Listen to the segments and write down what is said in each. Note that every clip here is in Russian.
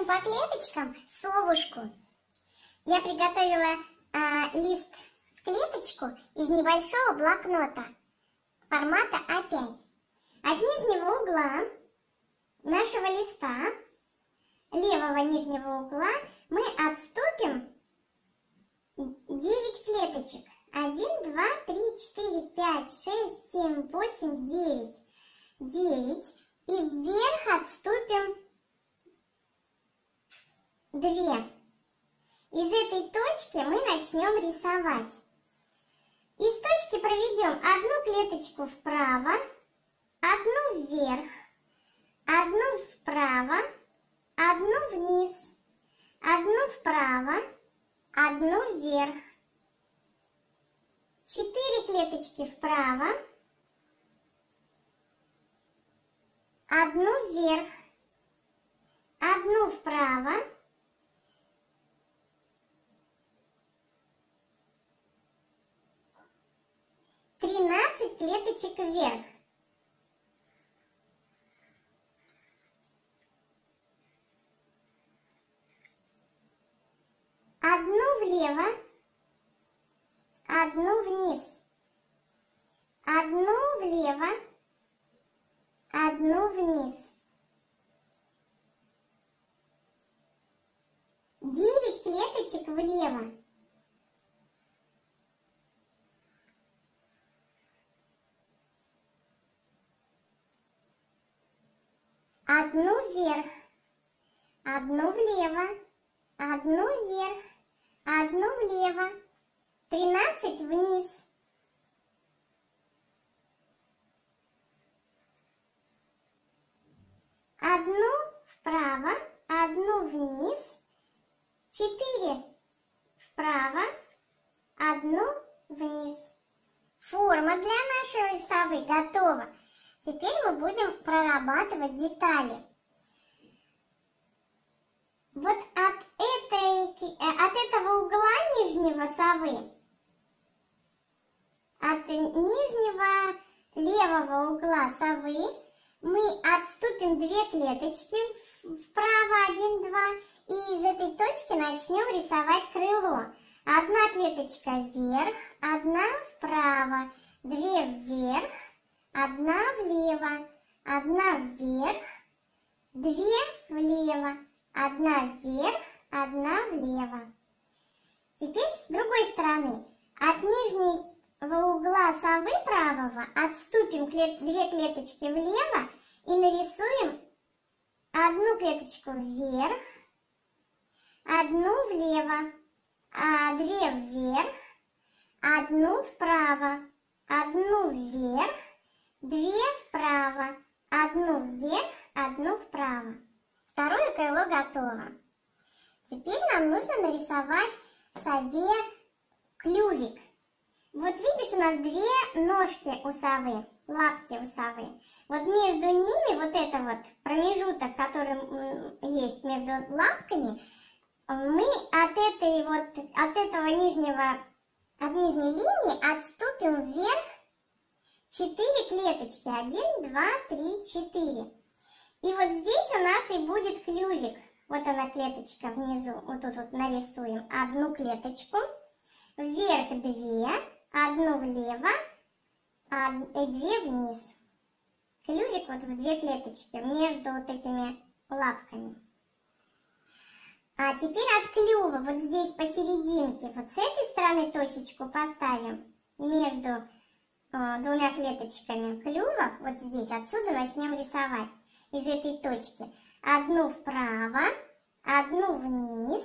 Рисуем по клеточкам совушку. Я приготовила лист в клеточку из небольшого блокнота формата А5. От нижнего угла нашего листа, левого нижнего угла, мы отступим 9 клеточек. 1, 2, 3, 4, 5, 6, 7, 8, 9. 9. И вверх отступим 2. Из этой точки мы начнем рисовать. Из точки проведем одну клеточку вправо, одну вверх, одну вправо, одну вниз, одну вправо, одну вверх. 4 клеточки вправо, одну вверх, одну вправо, 13 клеточек вверх. Одну влево, одну вниз, одну влево, одну вниз. 9 клеточек влево. Одну вверх, одну влево, одну вверх, одну влево, 13 вниз. Одну вправо, одну вниз, 4 вправо, одну вниз. Форма для нашей совы готова. Теперь мы будем прорабатывать детали. Вот от этого угла нижнего совы, от нижнего левого угла совы, мы отступим 2 клеточки вправо, 1, 2, и из этой точки начнем рисовать крыло. Одна клеточка вверх, одна вправо, 2 вверх, одна влево, одна вверх, 2 влево, одна вверх, одна влево. Теперь с другой стороны. От нижнего угла совы правого отступим 2 клеточки влево и нарисуем одну клеточку вверх, одну влево, 2 вверх, одну вправо, одну вверх, 2 вправо, одну вверх, одну вправо. Второе крыло готово. Теперь нам нужно нарисовать сове клювик. Вот видишь, у нас 2 ножки у совы, лапки у совы. Вот между ними, вот это вот промежуток, который есть между лапками, мы от нижней линии отступим вверх 4 клеточки. 1, 2, 3, 4. И вот здесь у нас и будет клювик. Вот она клеточка внизу. Вот тут вот нарисуем одну клеточку. Вверх 2, одну влево, и 2 вниз. Клювик вот в 2 клеточки между вот этими лапками. А теперь от клюва вот здесь посерединке, вот с этой стороны точечку поставим между 2 клеточками клюва. Вот здесь, отсюда начнем рисовать. Из этой точки. Одну вправо, одну вниз,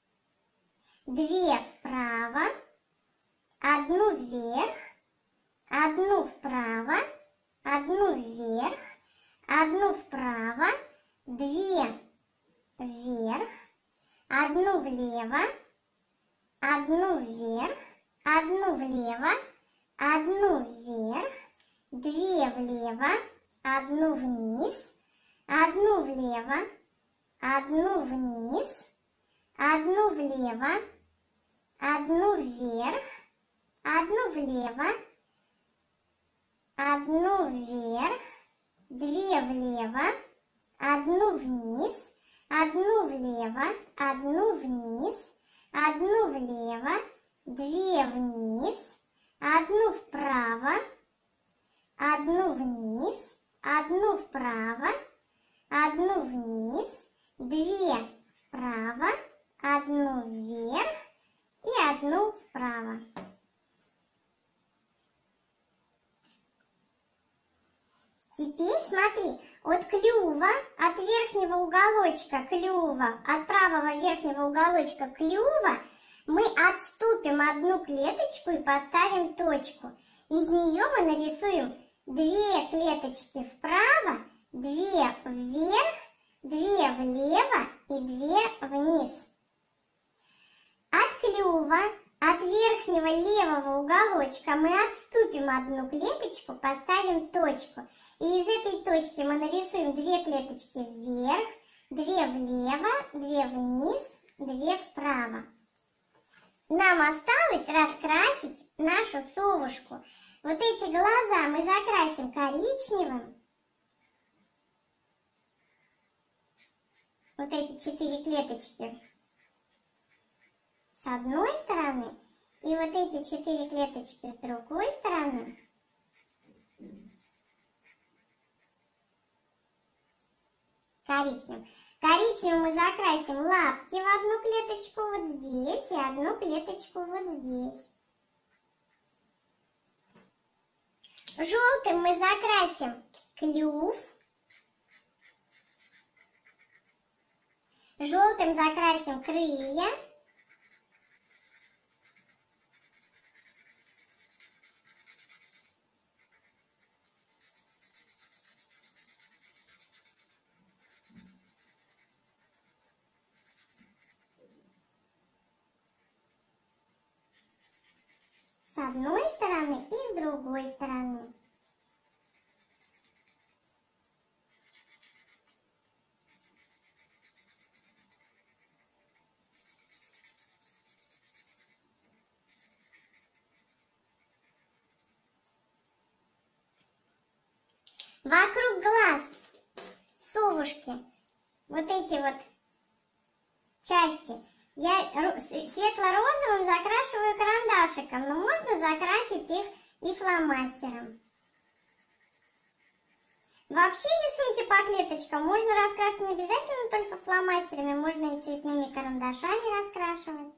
2 вправо, одну вверх, одну вправо, одну вверх, одну вправо, 2 вверх, одну влево, одну вверх, одну влево, одну вверх, 2 влево, одну вниз, одну влево, одну вниз, одну влево, одну вверх, одну влево, одну вверх, 2 влево, одну вниз, одну влево, одну вниз, одну влево, 2 вниз, одну вправо, одну вниз, одну вправо, одну вниз, 2 вправо, одну вверх и одну вправо. Теперь смотри, от клюва, от верхнего уголочка клюва, от правого верхнего уголочка клюва мы отступим одну клеточку и поставим точку. Из нее мы нарисуем 2 клеточки вправо, 2 вверх, 2 влево и 2 вниз. От клюва, от верхнего левого уголочка мы отступим одну клеточку, поставим точку. И из этой точки мы нарисуем 2 клеточки вверх, 2 влево, 2 вниз, 2 вправо. Нам осталось раскрасить нашу совушку. Вот эти глаза мы закрасим коричневым. Вот эти 4 клеточки с одной стороны и вот эти 4 клеточки с другой стороны. Коричневым. Коричневым мы закрасим лапки в одну клеточку вот здесь и одну клеточку вот здесь. Желтым мы закрасим клюв. Желтым закрасим крылья. С одной стороны и с другой стороны. Вокруг глаз совушки вот эти вот части я светло-розовым закрашиваю карандашиком, но можно закрасить их и фломастером. Вообще рисунки по клеточкам можно раскрашивать не обязательно только фломастерами, можно и цветными карандашами раскрашивать.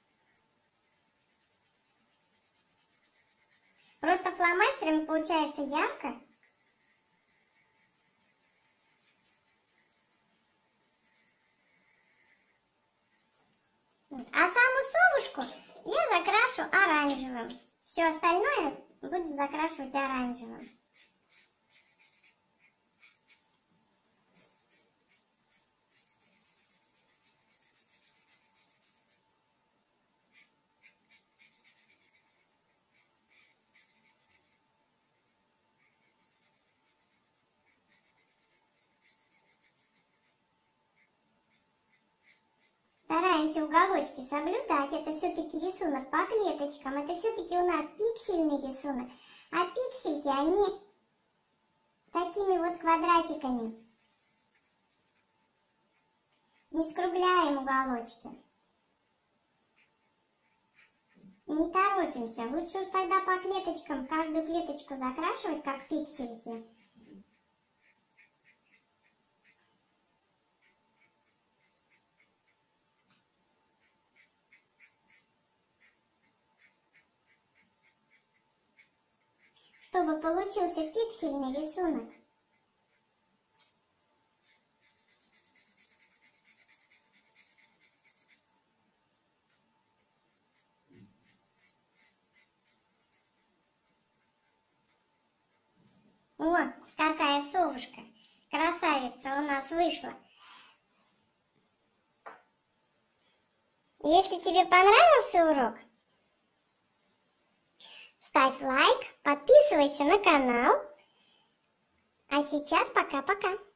Просто фломастерами получается ярко. А саму совушку я закрашу оранжевым. Все остальное буду закрашивать оранжевым. Стараемся уголочки соблюдать. Это все-таки рисунок по клеточкам. Это все-таки у нас пиксельный рисунок. А пиксельки, они такими вот квадратиками. Не скругляем уголочки. Не торопимся. Лучше уж тогда по клеточкам каждую клеточку закрашивать, как пиксельки. Чтобы получился пиксельный рисунок. Вот какая совушка, красавица у нас вышла. Если тебе понравился урок, ставь лайк, подписывайся на канал. А сейчас пока-пока.